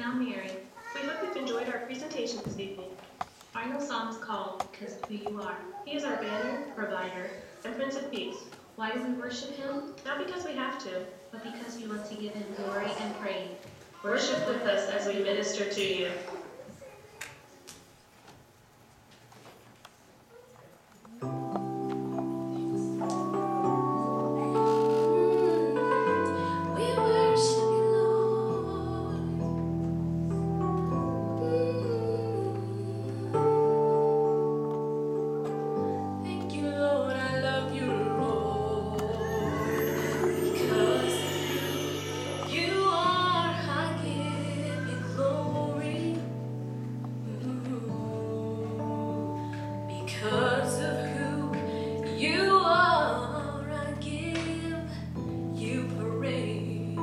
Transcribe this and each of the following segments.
I'm Mary. We hope you've enjoyed our presentation this evening. Our final song is called Because of Who You Are. He is our banner, provider, and Prince of Peace. Why do we worship Him? Not because we have to. But because we want to give Him glory and praise. Worship with us as we minister to you. Because of who you are, I give you praise.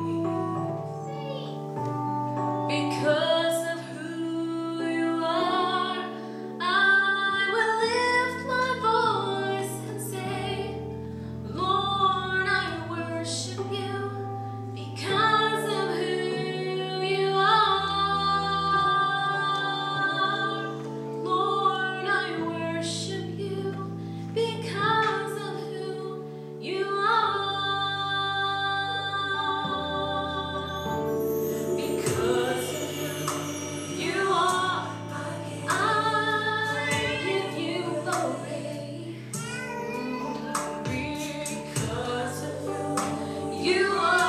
Because of who you are, I will lift my voice and say, Lord, I worship you. Because of who you are, Lord, I worship you. Because of who you are, because of who you are, I give you glory. Because of who you are.